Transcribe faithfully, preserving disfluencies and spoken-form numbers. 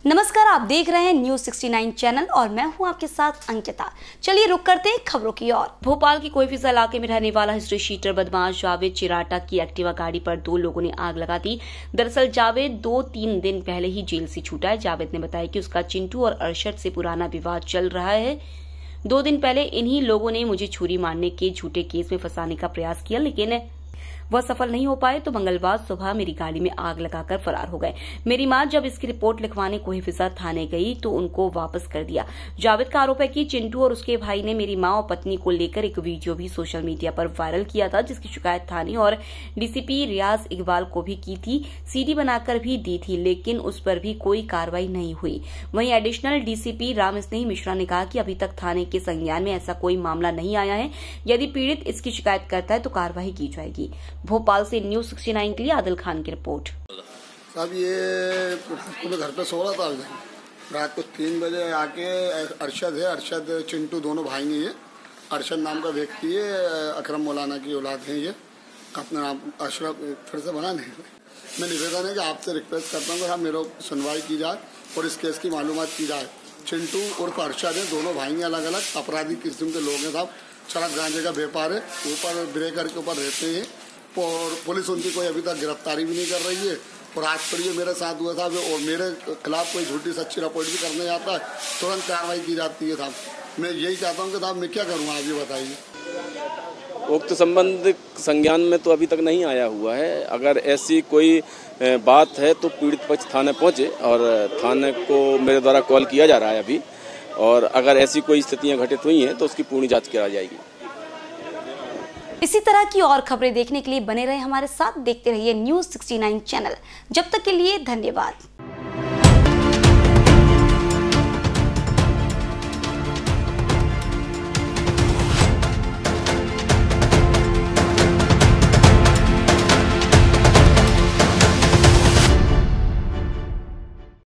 नमस्कार, आप देख रहे हैं न्यूज सिक्सटी नाइन चैनल और मैं हूं आपके साथ अंकिता। चलिए रुक करते हैं खबरों की ओर। भोपाल के कोईफिजा इलाके में रहने वाला हिस्ट्री शीटर बदमाश जावेद चिराटा की एक्टिवा गाड़ी पर दो लोगों ने आग लगा दी। दरअसल जावेद दो तीन दिन पहले ही जेल से छूटा है। जावेद ने बताया कि उसका चिंटू और अरशद से पुराना विवाद चल रहा है। दो दिन पहले इन्हीं लोगों ने मुझे छुरी मारने के झूठे केस में फंसाने का प्रयास किया, लेकिन वह सफल नहीं हो पाए तो मंगलवार सुबह मेरी गाड़ी में आग लगाकर फरार हो गए। मेरी मां जब इसकी रिपोर्ट लिखवाने कोईफिजा थाने गई तो उनको वापस कर दिया। जावेद का आरोप है कि चिंटू और उसके भाई ने मेरी मां और पत्नी को लेकर एक वीडियो भी सोशल मीडिया पर वायरल किया था, जिसकी शिकायत थाने और डीसीपी रियाज इकबाल को भी की थी। सीडी बनाकर भी दी थी, लेकिन उस पर भी कोई कार्रवाई नहीं हुई। वहीं एडिशनल डीसीपी राम स्नेही मिश्रा ने कहा कि अभी तक थाने के संज्ञान में ऐसा कोई मामला नहीं आया है। यदि पीड़ित इसकी शिकायत करता है तो कार्रवाई की जाएगी। भोपाल से न्यूज सिक्सटी नाइन के लिए आदिल खान की रिपोर्ट। साहब ये मैं घर पे सो रहा था, रात को तीन बजे आके अरशद है अरशद चिंटू दोनों भाई हैं। ये अरशद नाम का व्यक्ति है, अकरम मौलाना की औलाद है। ये अपना नाम अशरफ फिर से बना नहीं। मैं निवेदन है कि आपसे रिक्वेस्ट करता हूँ कि आप मेरे सुनवाई की जाए और इस केस की मालूमात की जाए। चिंटू और अरशद है, दोनों भाई हैं, अलग अलग अपराधी किस्म के लोग हैं साहब। चरक गांजे का व्यापार है, ऊपर ब्रेकर के ऊपर रहते हैं और पुलिस उनकी कोई अभी तक गिरफ्तारी भी नहीं कर रही है। और आज पर ये मेरे साथ हुआ था और मेरे खिलाफ कोई झूठी सच्ची रिपोर्ट भी करने जाता है, तुरंत कार्रवाई की जाती है साहब। मैं यही चाहता हूँ कि साहब मैं क्या करूँगा, आप ये बताइए। उक्त संबंध संज्ञान में तो अभी तक नहीं आया हुआ है। अगर ऐसी कोई बात है तो पीड़ित पक्ष थाने पहुँचे और थाने को मेरे द्वारा कॉल किया जा रहा है अभी, और अगर ऐसी कोई स्थितियाँ घटित हुई हैं तो उसकी पूर्ण जाँच कराई जाएगी। इसी तरह की और खबरें देखने के लिए बने रहे हमारे साथ, देखते रहिए न्यूज सिक्सटी नाइन चैनल। जब तक के लिए धन्यवाद।